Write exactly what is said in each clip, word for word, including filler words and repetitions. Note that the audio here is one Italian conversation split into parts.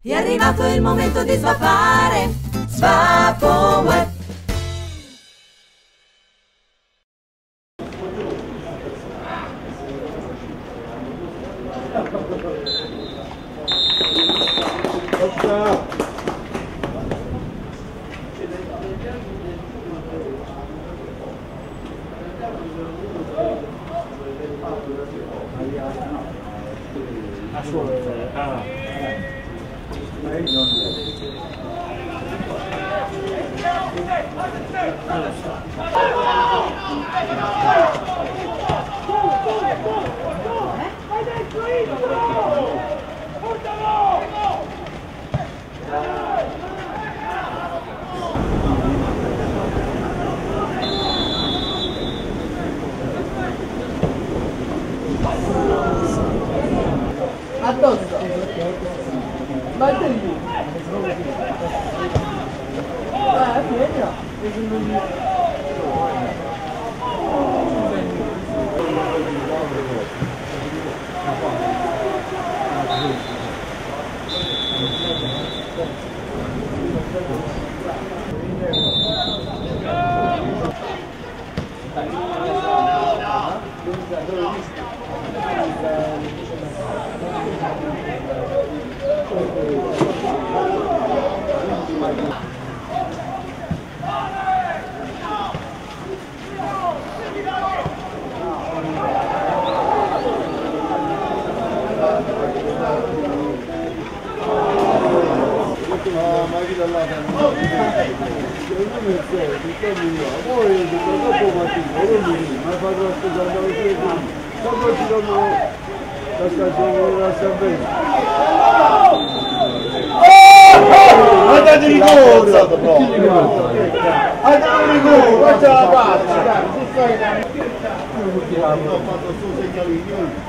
È arrivato il momento di svapare, Svapo Web. Addosso, battegli. Ah, vieni. Andate di corsa! Andate di corsa! Faccia la faccia! Ho fatto il suo segnalino.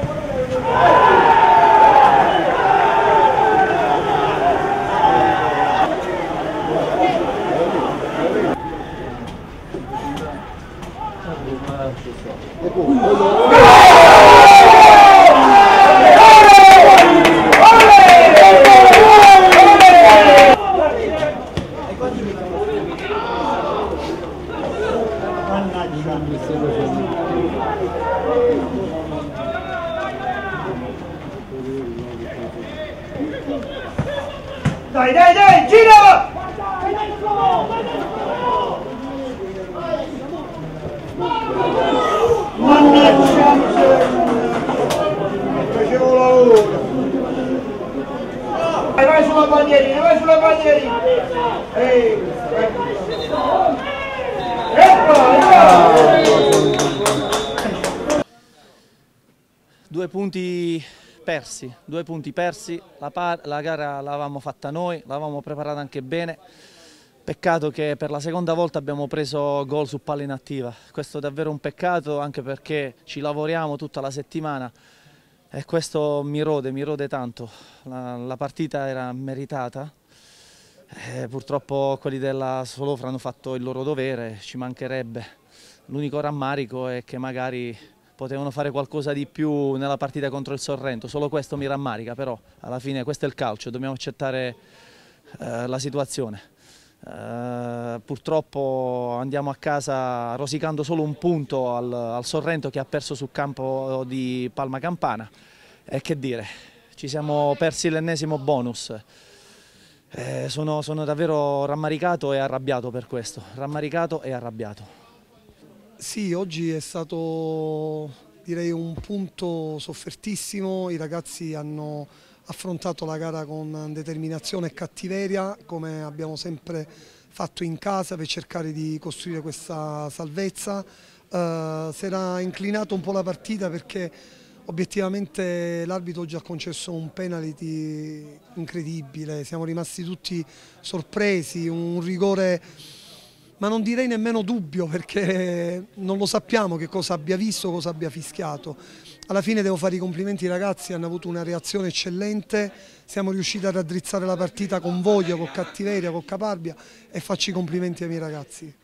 Dai, dai, dai, gira! Mannaggia! Facevo lavoro! Vai, vai sulla bandierina, vai sulla bandierina! Ehi! Eccola! Due punti persi, due punti persi, la, la gara l'avevamo fatta noi, l'avevamo preparata anche bene, peccato che per la seconda volta abbiamo preso gol su palla inattiva, questo è davvero un peccato anche perché ci lavoriamo tutta la settimana e questo mi rode, mi rode tanto, la, la partita era meritata, e purtroppo quelli della Solofra hanno fatto il loro dovere, ci mancherebbe, l'unico rammarico è che magari potevano fare qualcosa di più nella partita contro il Sorrento, solo questo mi rammarica, però alla fine questo è il calcio, dobbiamo accettare eh, la situazione. Eh, purtroppo andiamo a casa rosicando solo un punto al, al Sorrento che ha perso sul campo di Palma Campana e che dire, ci siamo persi l'ennesimo bonus. Eh, sono, sono davvero rammaricato e arrabbiato per questo, rammaricato e arrabbiato. Sì, oggi è stato direi un punto soffertissimo, i ragazzi hanno affrontato la gara con determinazione e cattiveria come abbiamo sempre fatto in casa per cercare di costruire questa salvezza. Uh, si era inclinato un po' la partita perché obiettivamente l'arbitro oggi ha concesso un penalty incredibile, siamo rimasti tutti sorpresi, un rigore ma non direi nemmeno dubbio perché non lo sappiamo che cosa abbia visto, cosa abbia fischiato. Alla fine devo fare i complimenti ai ragazzi, hanno avuto una reazione eccellente, siamo riusciti a raddrizzare la partita con voglia, con cattiveria, con caparbia e faccio i complimenti ai miei ragazzi.